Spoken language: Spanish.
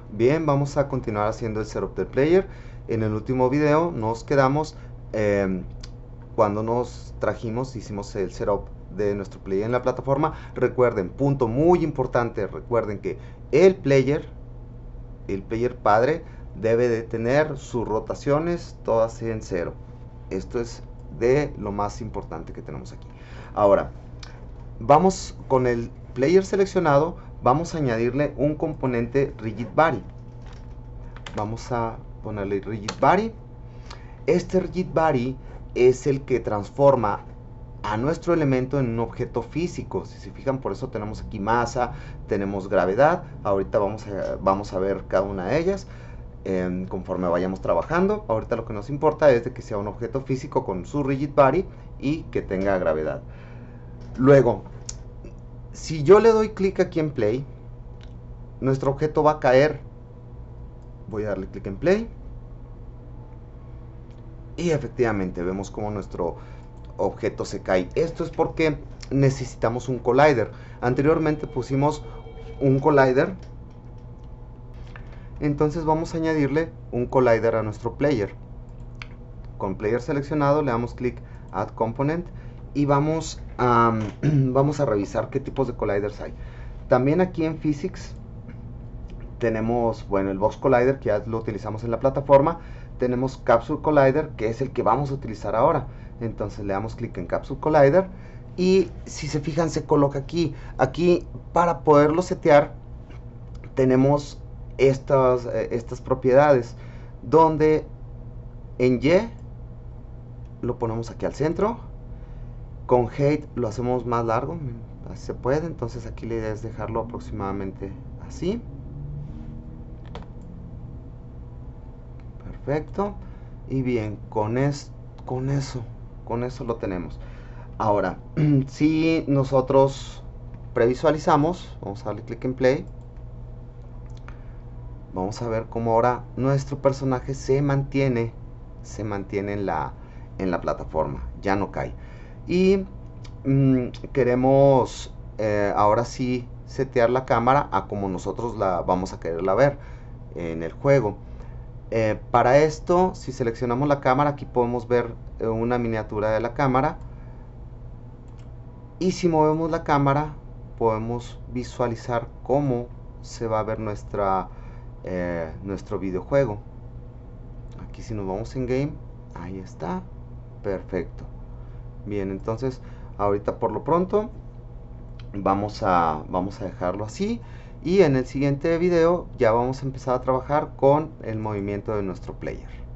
Bien, vamos a continuar haciendo el setup del player. En el último video nos quedamos cuando nos trajimos, hicimos el setup de nuestro player en la plataforma. Recuerden, punto muy importante, recuerden que el player padre, debe de tener sus rotaciones todas en cero. Esto es de lo más importante que tenemos aquí. Ahora, vamos con el player seleccionado, vamos a añadirle un componente rigid body. Vamos a ponerle rigid body. Este rigid body es el que transforma a nuestro elemento en un objeto físico. Si se fijan, por eso tenemos aquí masa, tenemos gravedad. Ahorita vamos a ver cada una de ellas conforme vayamos trabajando. Ahorita lo que nos importa es de que sea un objeto físico con su rigid body y que tenga gravedad. Luego, si yo le doy clic aquí en play, nuestro objeto va a caer. Voy a darle clic en play y efectivamente vemos como nuestro objeto se cae. Esto es porque necesitamos un collider. Anteriormente pusimos un collider, entonces vamos a añadirle un collider a nuestro player. Con player seleccionado le damos clic add component y vamos a revisar qué tipos de colliders hay. También aquí en physics tenemos, bueno, el box collider, que ya lo utilizamos en la plataforma. Tenemos capsule collider, que es el que vamos a utilizar ahora. Entonces le damos clic en capsule collider y si se fijan se coloca aquí. Aquí para poderlo setear tenemos estas propiedades, donde en Y lo ponemos aquí al centro, con height lo hacemos más largo, así se puede. Entonces aquí la idea es dejarlo aproximadamente así. Perfecto. Y bien, con eso lo tenemos. Ahora, si nosotros previsualizamos, vamos a darle clic en play, vamos a ver cómo ahora nuestro personaje se mantiene en la plataforma, ya no cae. Y queremos ahora sí setear la cámara a como nosotros la vamos a quererla ver en el juego. Para esto, si seleccionamos la cámara, aquí podemos ver una miniatura de la cámara. Y si movemos la cámara, podemos visualizar cómo se va a ver nuestro videojuego. Aquí si nos vamos en game, ahí está. Perfecto. Bien, entonces ahorita por lo pronto vamos a dejarlo así. Y en el siguiente video ya vamos a empezar a trabajar con el movimiento de nuestro player.